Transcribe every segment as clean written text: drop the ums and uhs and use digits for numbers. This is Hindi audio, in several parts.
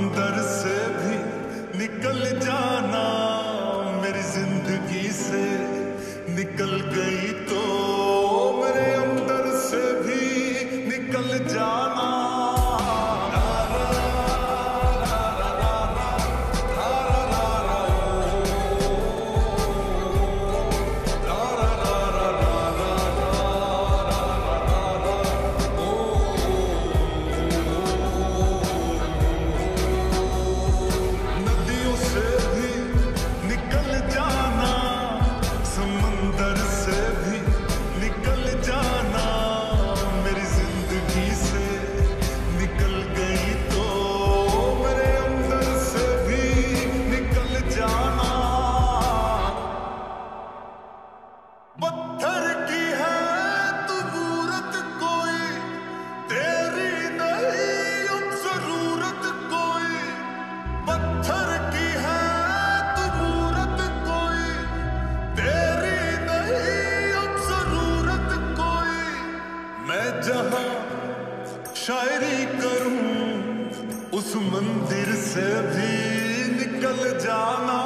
समंदर से भी निकल जाना, मेरी जिंदगी से निकल गई तो मेरे अंदर से भी निकल जाना। पत्थर की है तू मूरत कोई, तेरी नहीं अब जरूरत कोई। पत्थर की है तू मूरत कोई, तेरी नहीं अब जरूरत कोई। मैं जहां शायरी करूं उस मंदिर से भी निकल जाना।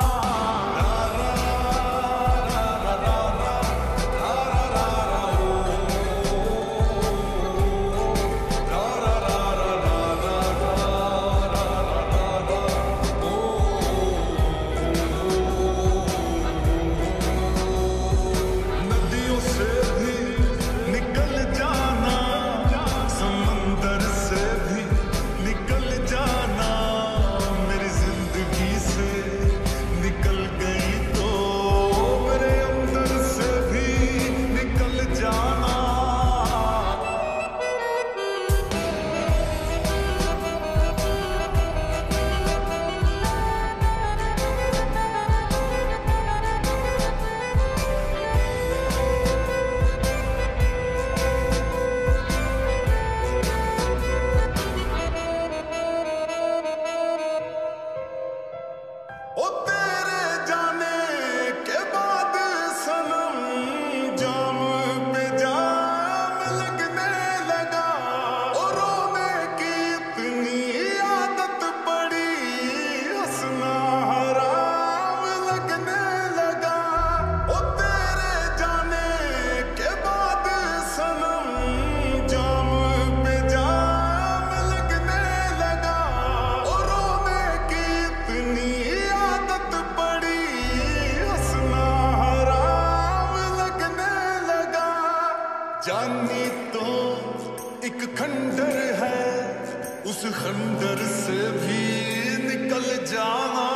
जानी तो एक खंडर है, उस खंडर से भी निकल जाना।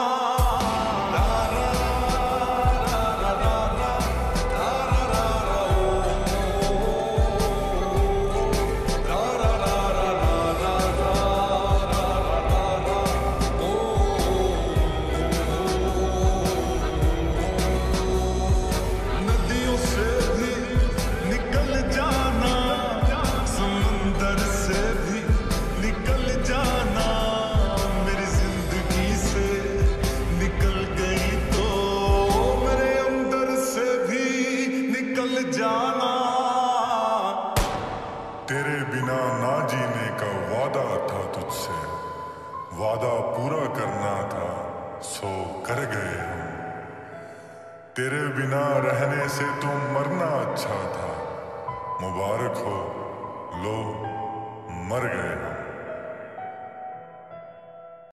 तेरे बिना ना जीने का वादा था तुझसे, वादा पूरा करना था सो कर गए हम। तेरे बिना रहने से तो मरना